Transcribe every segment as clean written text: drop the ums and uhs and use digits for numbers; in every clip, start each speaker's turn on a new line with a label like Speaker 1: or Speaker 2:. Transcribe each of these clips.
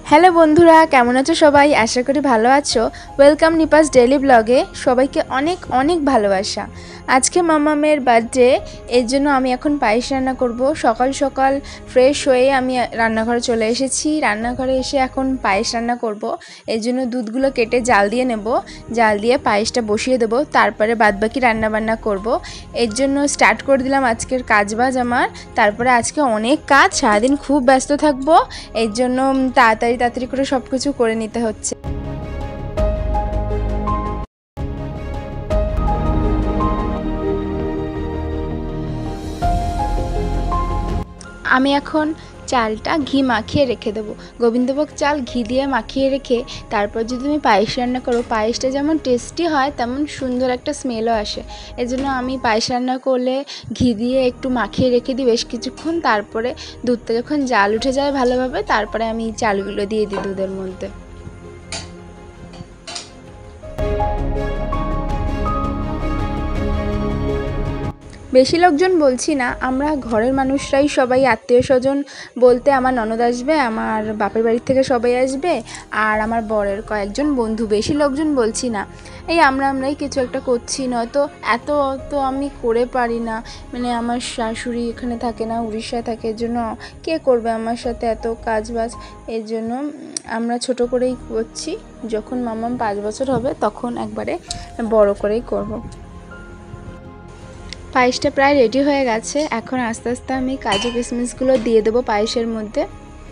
Speaker 1: Hello বন্ধুরা, কেমন আছো সবাই? আশা করি ভালো আছো। ওয়েলকাম নিপাস ডেইলি ব্লগে। সবাইকে অনেক অনেক ভালোবাসা। আজকে মামামের বার্থডে, এর জন্য আমি এখন পায়েস রান্না করব। সকাল সকাল ফ্রেশ হয়ে আমি রান্নাঘরে চলে এসেছি। রান্নাঘরে এসে এখন পায়েস রান্না করব। এর জন্য দুধগুলো কেটে জাল দিয়ে নেব। জাল দিয়ে পায়েসটা বসিয়ে দেবো, তারপরে বাদবাকি রান্নাবান্না করব। এর জন্য স্টার্ট করে দিলাম আজকের কাজবাজ আমার। তারপরে আজকে অনেক কাজ, সারাদিন খুব ব্যস্ত থাকবো। এর জন্য তাড়াতাড়ি করে সব কিছু করে নিতে হচ্ছে। আমি এখন চালটা ঘি মাখিয়ে রেখে দেবো। গোবিন্দভোগ চাল ঘি দিয়ে মাখিয়ে রেখে তারপর যদি তুমি পায়েস রান্না করো, পায়েসটা যেমন টেস্টি হয় তেমন সুন্দর একটা স্মেলও আসে। এজন্য আমি পায়েস রান্না করলে ঘি দিয়ে একটু মাখিয়ে রেখে দিই বেশ কিছুক্ষণ। তারপরে দুধটা যখন জাল উঠে যায় ভালোভাবে, তারপরে আমি চালগুলো দিয়ে দিই দুধের মধ্যে। বেশি লোকজন বলছি না, আমরা ঘরের মানুষরাই সবাই, আত্মীয় স্বজন বলতে আমার ননদ আসবে, আমার বাপের বাড়ির থেকে সবাই আসবে, আর আমার বরের কয়েকজন বন্ধু। বেশি লোকজন বলছি না, এই আমরাই কিছু একটা করছি। নয়তো এত আমি করে পারি না। মানে আমার শাশুড়ি এখানে থাকে না, উড়িষ্যায় থাকে। এর জন্য কে করবে আমার সাথে এত কাজ বাজ? এর জন্য আমরা ছোট করেই করছি। যখন মামাম 5 বছর হবে তখন একবারে বড় করেই করব। পায়েসটা প্রায় রেডি হয়ে গেছে। এখন আস্তে আস্তে আমি কাজু কিশমিশগুলো দিয়ে দেবো পায়েসের মধ্যে।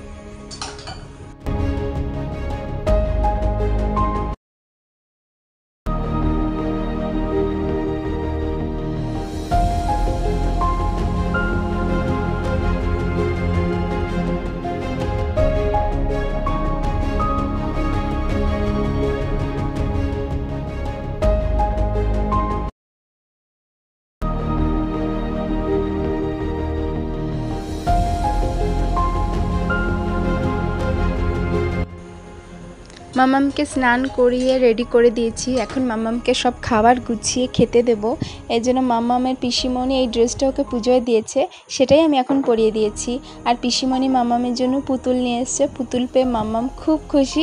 Speaker 1: মামামকে স্নান করিয়ে রেডি করে দিয়েছি। এখন মামামকে সব খাবার গুছিয়ে খেতে দেব। এই জন্য মামামের পিসিমণি এই ড্রেসটা ওকে পুজোয় দিয়েছে, সেটাই আমি এখন পরিয়ে দিয়েছি। আর পিসিমণি মামামের জন্য পুতুল নিয়ে এসছে। পুতুল পেয়ে মামাম খুব খুশি।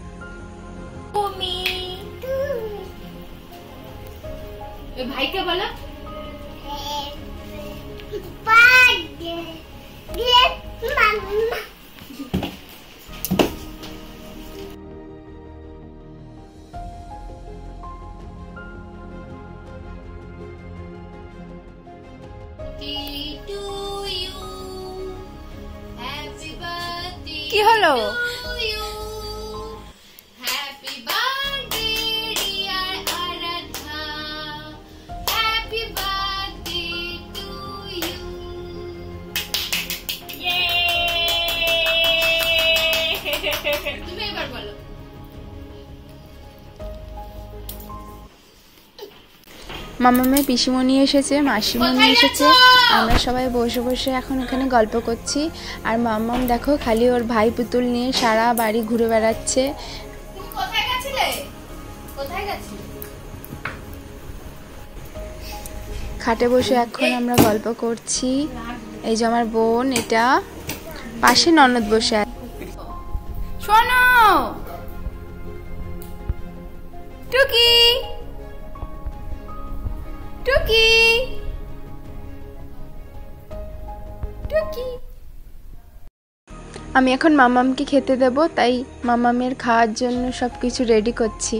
Speaker 2: ভাইকে বলো
Speaker 1: কি হলো?
Speaker 2: তুমি এবার বলো।
Speaker 1: মামামের পিসিমণি এসেছে, মাসিমণি এসেছে। আমরা সবাই বসে বসে এখন এখানে গল্প করছি। আর মামাম দেখো খালি ওর ভাই পুতুল নিয়ে সারা বাড়ি ঘুরে বেড়াচ্ছে।
Speaker 2: কোথায় গেছিলে? কোথায় গেছিলে?
Speaker 1: খাটে বসে এখন আমরা গল্প করছি। এই যে আমার বোন, এটা পাশে ননদ বসে আছে। শোনো টুকি, টুকি, টুকি। আমি এখন মামামকে খেতে দেব, তাই মামামের খাওয়ার জন্য সব কিছু রেডি করছি।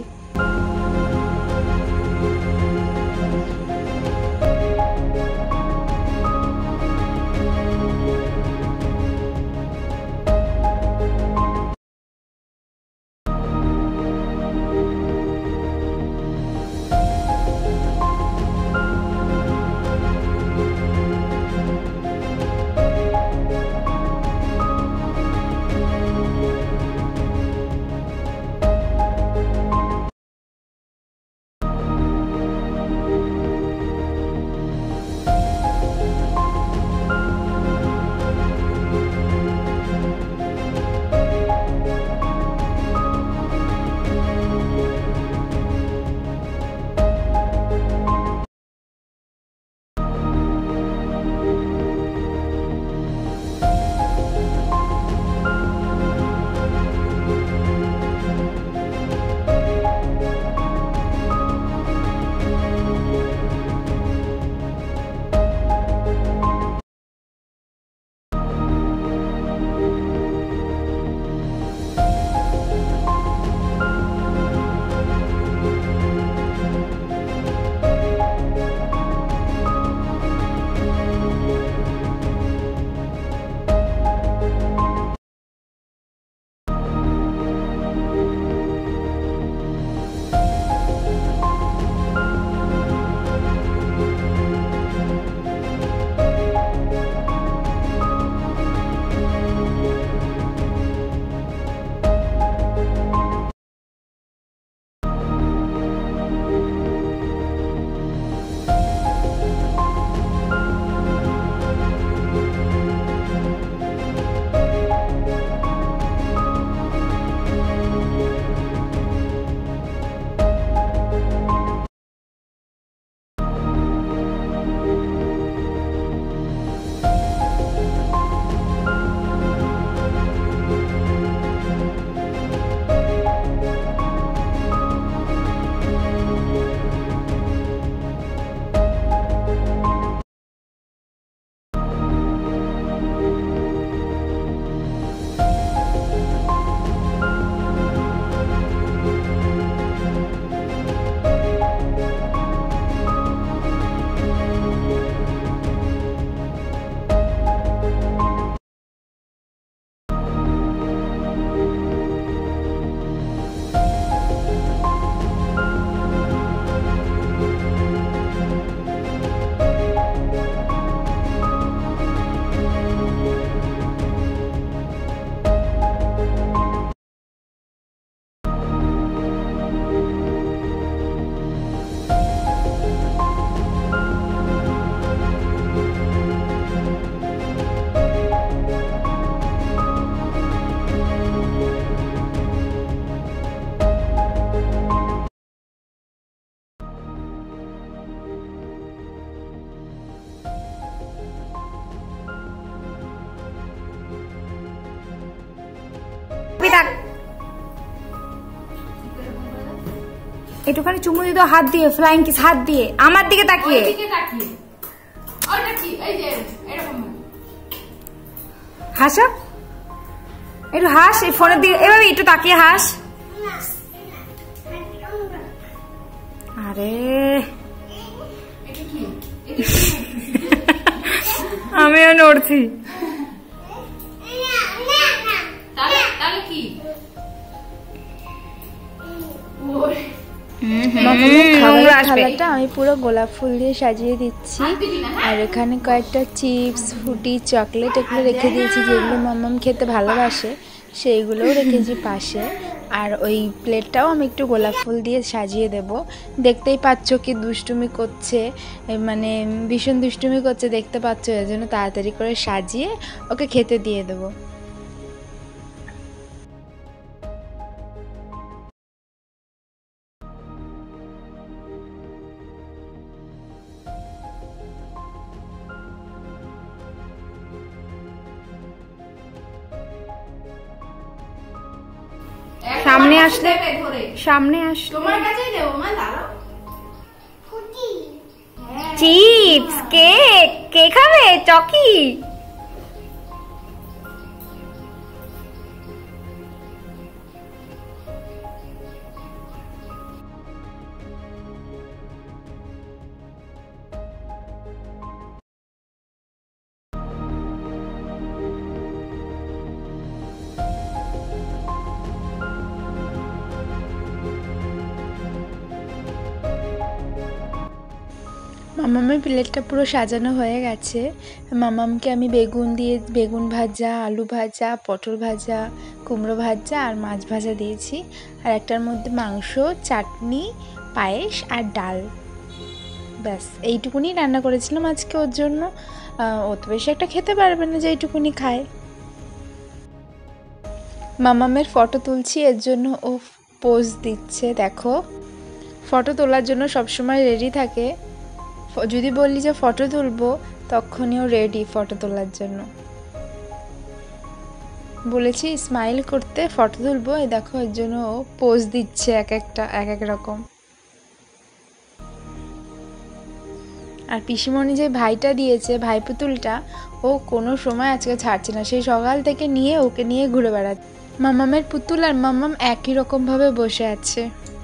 Speaker 3: একটুখানি চুমু দিয়ে দাও হাত দিয়ে, ফ্লাইং কিস হাত দিয়ে, আমার দিকে তাকিয়ে।
Speaker 2: ওইদিকে তাকিয়ে। ওইটা কি? এই যে এরকম
Speaker 3: হাসো, একটু হাস, এই ফোনের দিকে এভাবে একটু তাকিয়ে হাস। আরে
Speaker 2: এটা কি?
Speaker 3: আমিও নড়ছি।
Speaker 2: তাহলে কি?
Speaker 1: খাবারের থালাটা আমি পুরো গোলাপ ফুল দিয়ে সাজিয়ে দিচ্ছি। আর এখানে কয়েকটা চিপস, ফ্রুটি, চকলেট এগুলো রেখে দিয়েছি, যেগুলো মাম্মাম খেতে ভালোবাসে সেইগুলোও রেখেছি পাশে। আর ওই প্লেটটাও আমি একটু গোলাপ ফুল দিয়ে সাজিয়ে দেব। দেখতেই পাচ্ছ কি দুষ্টুমি করছে, মানে ভীষণ দুষ্টুমি করছে দেখতে পাচ্ছ, এর জন্য তাড়াতাড়ি করে সাজিয়ে ওকে খেতে দিয়ে দেবো।
Speaker 3: সামনে আসলে, সামনে আস।
Speaker 2: তোমার কাছেই দেবো মা, দাঁড়াও।
Speaker 3: চিপস, কেক, কে খাবে? চকি।
Speaker 1: মামামের প্লেটটা পুরো সাজানো হয়ে গেছে। মামামকে আমি বেগুন ভাজা, আলু ভাজা, পটল ভাজা, কুমড়ো ভাজা আর মাছ ভাজা দিয়েছি। আর একটার মধ্যে মাংস, চাটনি, পায়েস আর ডাল, ব্যাস এইটুকুনি রান্না করেছিলাম আজকে ওর জন্য। ও তো বেশি একটা খেতে পারবে না, যে এইটুকুনি খায়। মামামের ফটো তুলছি, এর জন্য ও পোজ দিচ্ছে। দেখো, ফটো তোলার জন্য সবসময় রেডি থাকে। যদি বললি যে ফটো তুলবো, তখনই ও রেডি ফটো তোলার জন্য। বলেছি স্মাইল করতে, ফটো তুলবো, এই দেখো এর জন্য ও পোজ দিচ্ছে এক এক রকম। আর পিসিমণি যে ভাইটা দিয়েছে, ভাই পুতুলটা, ও কোনো সময় আজকে ছাড়ছে না, সেই সকাল থেকে নিয়ে ওকে নিয়ে ঘুরে বেড়াচ্ছে। মামামের পুতুল আর মামাম একই রকমভাবে বসে আছে।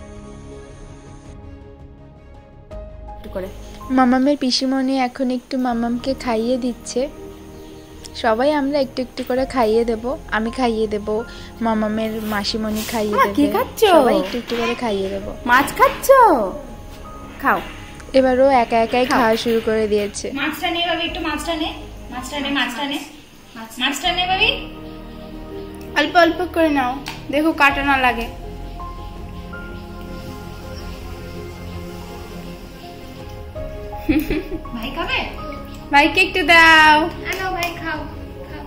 Speaker 1: মামামের পিসিমণি এখন একটু মামামকে খাইয়ে দিচ্ছে। সবাই আমরা একটু একটু করে খাইয়ে দেব, আমি খাইয়ে দেব, মামামের মাসিমণি খাইয়ে দেবে, সবাই একটু একটু করে খাইয়ে দেব।
Speaker 3: মাছ খাচ্ছ? খাও।
Speaker 1: এবারও একা একাই খাওয়া শুরু করে দিয়েছে।
Speaker 3: মাছটা নে বাবি, একটু মাছটা নে, মাছটা নে, মাছটা নে, মাছটা নে বাবি।
Speaker 1: অল্প অল্প করে নাও, দেখো কাটা না লাগে।
Speaker 2: ভাই খাবে?
Speaker 1: ভাইকে একটু দাও।
Speaker 2: আনো ভাই, খাও খাও।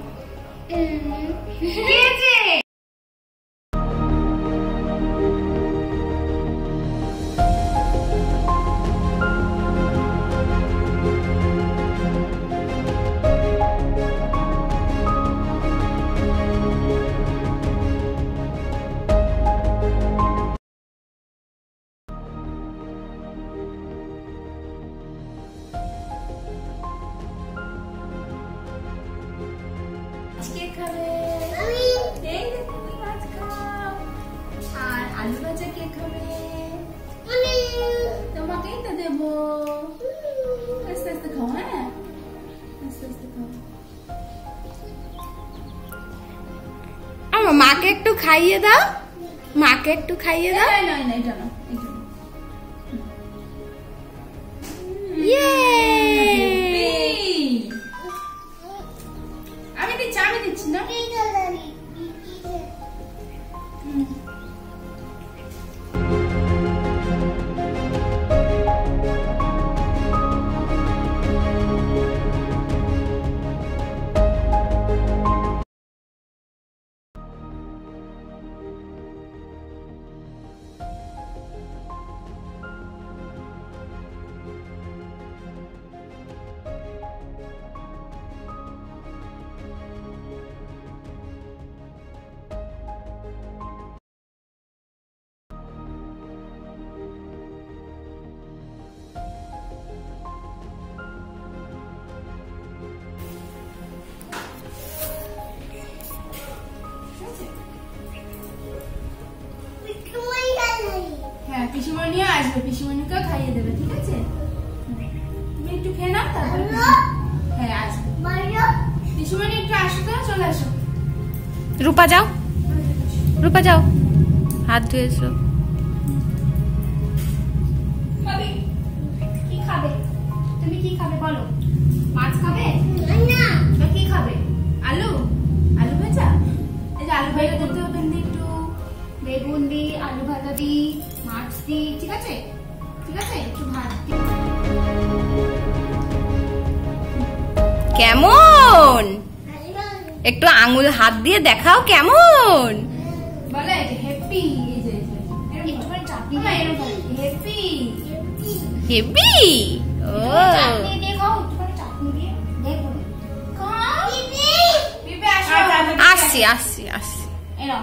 Speaker 2: কে খাবে? এই যে তুমি মাছ খাও। আর আলু ভাজা কে খাবে? তোমাকেই তো দেবো। আস্তে আস্তে খাও, হ্যাঁ আস্তে আস্তে খাও।
Speaker 3: আমার মাকে একটু খাইয়ে দাও, মাকে একটু খাইয়ে দাও।
Speaker 2: না না না, এটা না, এটা না। আমি দিচ্ছি না। পিসিমণিও আসবে, পিসিমণিকেও খাইয়ে দেবে, ঠিক আছে? তুমি একটু খেয়ে নাও, তারপরে হ্যাঁ আসবে। পিসিমণি একটু আসো তো, চলে আসো।
Speaker 3: রূপা যাও, রূপা যাও, হাত ধুয়ে এসো। কি খাবে তুমি? কি খাবে বলো? মাছ খাবে না? কি খাবে?
Speaker 2: আলু, আলু ভাজা। এই যে আলু ভাজা দিতে হবে একটু,
Speaker 3: বেগুন দি, আলু ভাজা দি, মাছ দি, ঠিক আছে? ঠিক আছে, একটু ভাত দি। কেমন? একটু আঙুল হাত দিয়ে দেখাও কেমন
Speaker 2: বলে হ্যাপি। এই যে
Speaker 3: একটুখানি চাটনি
Speaker 2: হ্যাপি
Speaker 3: হেভি। ও
Speaker 2: চাটনি দিয়ে খাও, একটুখানি চাটনি দিয়ে দেখো। খাও বিবে, আসো।
Speaker 3: আসছি আসছি আসছি।
Speaker 2: এনো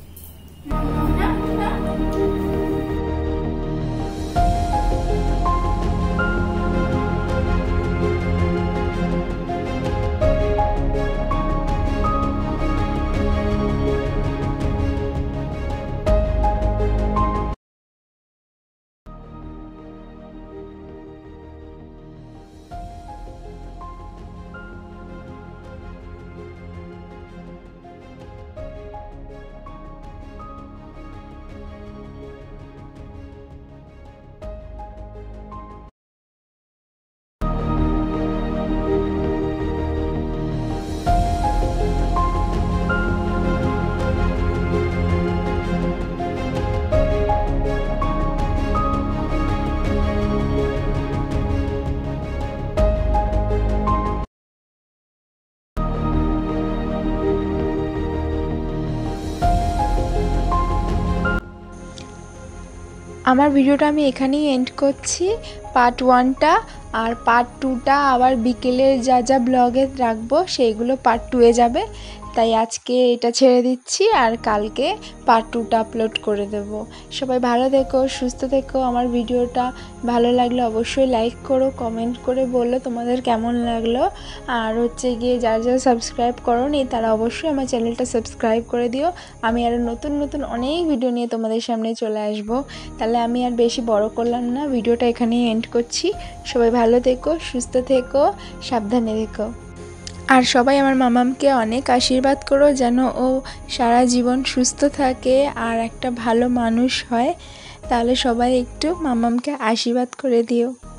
Speaker 1: আমার ভিডিওটা আমি এখানেই এন্ড করছি, পার্ট 1টা। আর পার্ট 2টা আবার বিকেলে যা যা ব্লগে রাখবো সেইগুলো পার্ট 2-এ যাবে। তাই আজকে এটা ছেড়ে দিচ্ছি, আর কালকে পার্ট 2টা আপলোড করে দেব। সবাই ভালো থেকো, সুস্থ থেকো। আমার ভিডিওটা ভালো লাগলে অবশ্যই লাইক করো, কমেন্ট করে বলো তোমাদের কেমন লাগলো। আর হচ্ছে গিয়ে যারা যারা সাবস্ক্রাইব করোনি তারা অবশ্যই আমার চ্যানেলটা সাবস্ক্রাইব করে দিও। আমি আরও নতুন নতুন অনেক ভিডিও নিয়ে তোমাদের সামনে চলে আসবো। তাহলে আমি আর বেশি বড় করলাম না, ভিডিওটা এখানেই এন্ড করছি। সবাই ভালো থেকো, সুস্থ থেকো, সাবধানে থেকো। আর সবাই আমার মামামকে অনেক আশীর্বাদ করো যেন ও সারা জীবন সুস্থ থাকে আর একটা ভালো মানুষ হয়। তাহলে সবাই একটু মামামকে আশীর্বাদ করে দিও।